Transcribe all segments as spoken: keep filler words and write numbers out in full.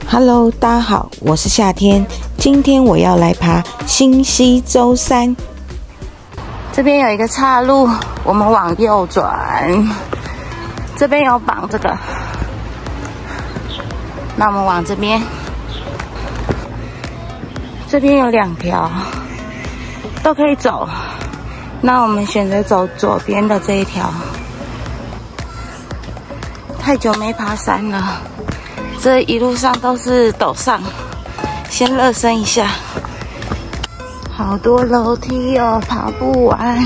Hello， 大家好，我是夏天。今天我要来爬新溪州山。这边有一个岔路，我们往右转。这边有绑这个，那我们往这边。这边有两条，都可以走。那我们选择走左边的这一条。太久没爬山了。这一路上都是陡上，先热身一下。好多楼梯哦，爬不完。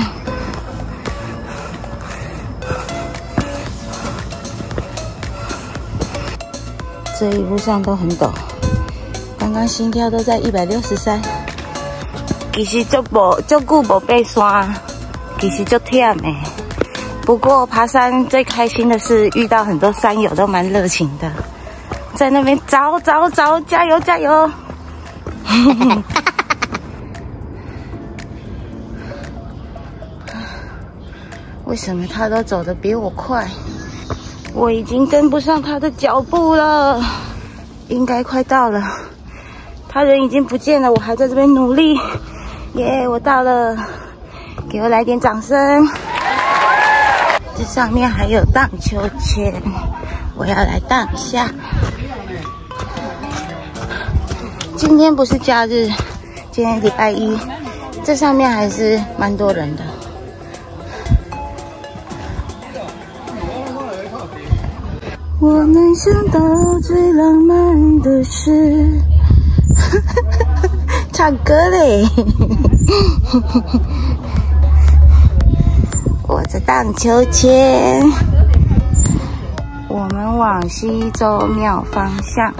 这一路上都很陡，刚刚心跳都在一百六十三。其实足无足久无爬山，其实足忝的。不过爬山最开心的是遇到很多山友，都蛮热情的。在那边找找找，加油加油！为什么他都走得比我快？我已经跟不上他的脚步了，应该快到了。他人已经不见了，我还在这边努力。耶，我到了！给我来点掌声。这上面还有荡秋千，我要来荡一下。今天不是假日，今天礼拜一，这上面还是蛮多人的。我能想到最浪漫的事，唱歌嘞！我在荡秋千，我们往西周庙方向。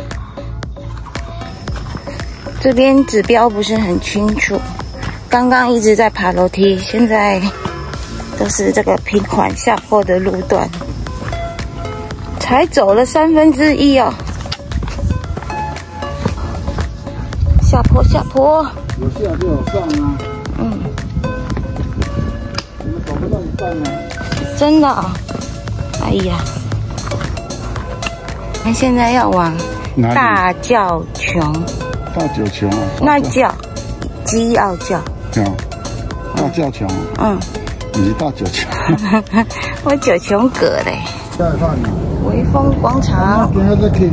这边指标不是很清楚，刚刚一直在爬楼梯，现在都是这个平缓下坡的路段，才走了三分之一哦。下坡下坡， 有下就有上啊。 嗯， 你们走不到一半呢。 真的、哦？哎呀，那现在要往大教琼。 大九琼啊， 那叫鸡要叫， 对啊，大教琼。 嗯， 你是大九琼。 我九琼哥嘞。微风广场。是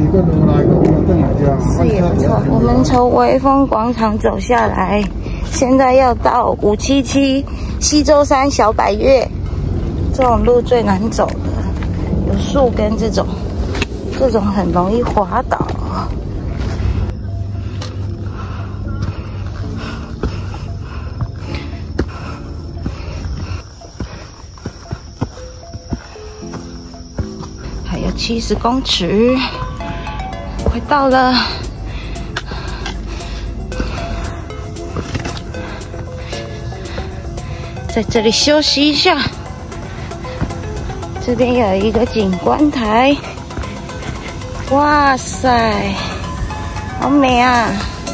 也不错。我们从微风广场走下来，现在要到五七七西周山小百岳。这种路最难走的，有树根这种，这种很容易滑倒。七十公尺，快到了。在这里休息一下。这边有一个景观台，哇塞，好美啊！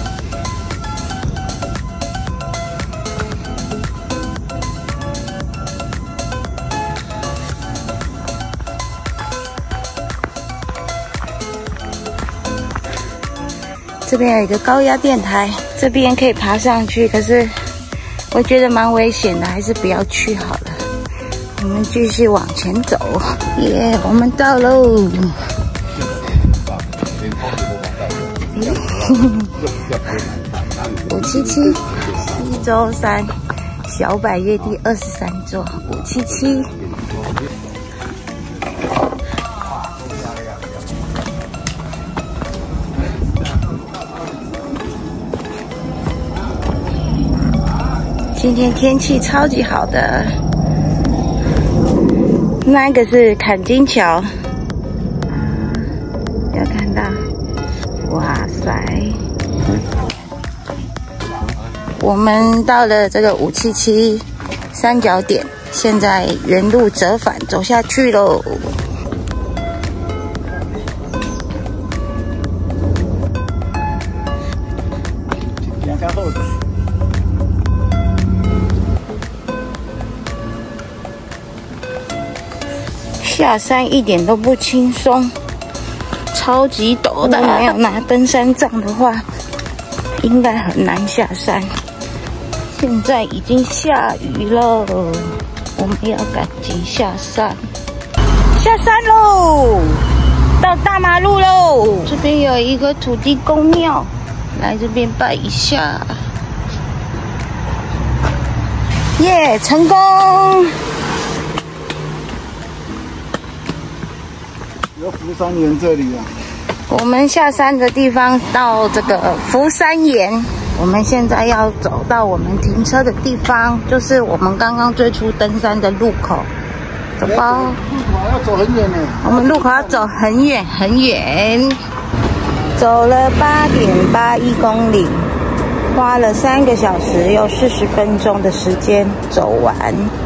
这边有一个高压电台，这边可以爬上去，可是我觉得蛮危险的，还是不要去好了。我们继续往前走，耶、yeah, 我们到喽！五七七西周山小百岳第二十三座，五七七。今天天气超级好的，那个是坎金桥，有看到？哇塞！我们到了这个五七七三角点，现在原路折返走下去喽。下山一点都不轻松， 超级陡的，没有拿登山杖的话，应该很难下山。现在已经下雨了，我们要赶紧下山。下山喽，到大马路喽！这边有一个土地公庙，来这边拜一下。耶，成功！ 有福山岩这里啊。 我们下山的地方到这个福山岩，我们现在要走到我们停车的地方，就是我们刚刚最初登山的路口。走吧。 路口要走很远呢。 我们路口要走很远很远，走了八点八一公里，花了三个小时又四十分钟的时间走完。